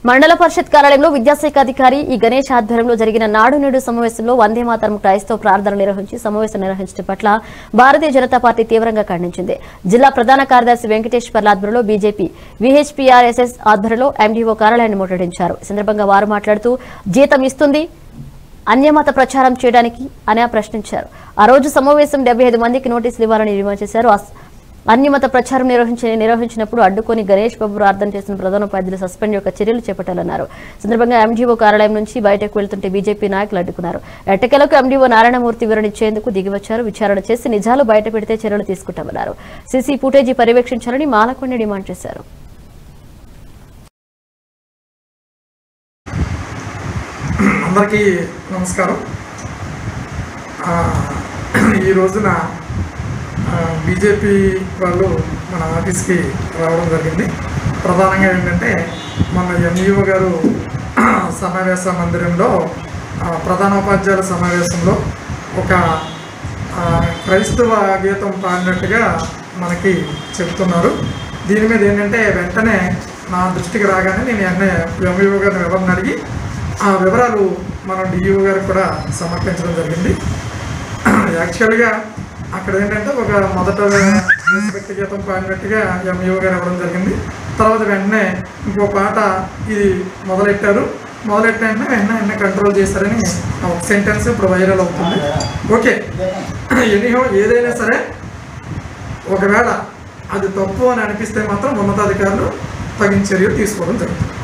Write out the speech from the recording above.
మండల పరిషత్ కార్యాలయంలో విద్యాశాఖ అధికారి ఈ గణేష్ ఆధ్వర్యంలో జరిగిన నాడు నేడు సమావేశంలో వందే మాతరం క్రైస్తవ ప్రార్థన నిర్వహించి సమావేశం నిర్వహించడం పట్ల భారతీయ జనతా పార్టీ తీవ్రంగా ఖండించింది. జిల్లా ప్రధాన కార్యదర్శి వెంకటేశ్వర్ల ఆధ్వర్యంలో బీజేపీ విహెచ్పీఆర్ఎస్ఎస్ ఆధ్వర్యంలో ఎండీఓ కార్యాలయాన్ని ముట్టడించారు. ఈ సందర్భంగా వారు మాట్లాడుతూ జీతం ఇస్తుంది అన్యమత ప్రచారం చేయడానికి అని ప్రశ్నించారు. ఆ రోజు సమావేశం 75 మందికి నోటీసులు ఇవ్వాలని డిమాండ్ చేశారు. అన్యమత ప్రచారం నిర్వహించినప్పుడు అడ్డుకొని గణేష్ బాబు ప్రార్థన చేసిన ప్రధాన ఉపాధ్యాయులు సస్పెండ్ యొక్క చర్యలు చేపట్టాలన్నారు. సందర్భంగా ఎండీఓ కార్యాలయం నుంచి బయటకు వెళ్తుంటే బీజేపీ నాయకులు అడ్డుకున్నారు. ఎట్టకేలకు ఎండీఓ నారాయణమూర్తి వివరణ ఇచ్చేందుకు దిగివచ్చారు. విచారణ చేసి నిజాలు బయట పెడితే చర్యలు తీసుకుంటామన్నారు. సీసీ ఫుటేజీ పర్యవేక్షించాలని మాలకొండ డిమాండ్ చేశారు. అందరికీ నమస్కారం. ఈ రోజున బీజేపీ వాళ్ళు మన ఆఫీస్కి రావడం జరిగింది. ప్రధానంగా ఏంటంటే మన ఎంఈఓ గారు సమావేశ మందిరంలో ప్రధానోపాధ్యాయుల సమావేశంలో ఒక క్రైస్తవ గీతం పాడినట్టుగా మనకి చెప్తున్నారు. దీని మీద ఏంటంటే వెంటనే నా దృష్టికి రాగానే నేను ఎంఈఓ గారిని వివరణ అడిగి ఆ వివరాలు మన డిఈఓ గారికి కూడా సమర్పించడం జరిగింది. యాక్చువల్గా అక్కడ ఏంటంటే ఒక మొదట దేశభక్తి గీతం పాడినట్టుగా ఎంఈఓ గారు ఇవ్వడం జరిగింది. తర్వాత వెంటనే ఇంకో పాట ఇది మొదలెట్టారు. మొదలెట్టిన వెంటనే కంట్రోల్ చేశారని ఒక సెంటెన్స్ ఇప్పుడు వైరల్ అవుతుంది. ఓకే, ఎనీహో ఏదైనా సరే ఒకవేళ అది తప్పు అని అనిపిస్తే మాత్రం ఉన్నతాధికారులు తగిన చర్యలు తీసుకోవడం జరుగుతుంది.